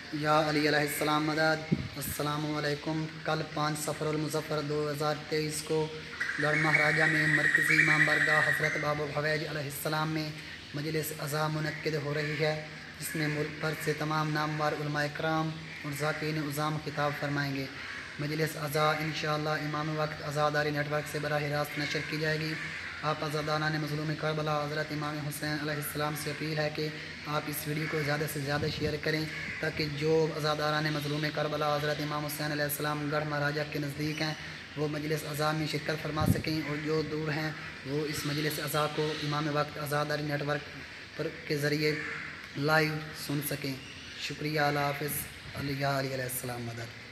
या अली अलैहिस्सलाम मदद। अस्सलामुअलैकुम। कल 5 सफ़रुल मुज़फ़्फ़र 2023 को गढ़ महाराजा में मरकज़ी इमाम बारगाह हज़रत बाबा हवैज अलैहिस्सलाम में मजलिस अज़ा मुनक्किद हो रही है, जिसमें मुल्क भर से तमाम नामवर उलमा इकराम और ज़ाकिरीन उज़ाम खिताब फरमाएँगे। मजलिस अज़ा इंशाअल्लाह इमाम वक्त अज़ादारी नेटवर्क से बराह रास्त नशर की जाएगी। आप अज़ादारान मज़लूम करबला हज़रत इमाम हुसैन अलैहिस्सलाम से अपील है कि आप इस वीडियो को ज़्यादा से ज़्यादा शेयर करें, ताकि जो अज़ादारान मज़लूम करबला हज़रत इमाम हुसैन अलैहिस्सलाम गढ़ महाराजा के नज़दीक हैं वो मजलिस अज़ा में शिरकत फरमा सकें, और जो दूर हैं वो इस मजलिस अज़ा को इमाम वक्त अज़ादारी नेटवर्क पर के ज़रिए लाइव सुन सकें। शुक्रिया। अल्लाह हाफ़िज़। अली अलैहिस्सलाम मदद।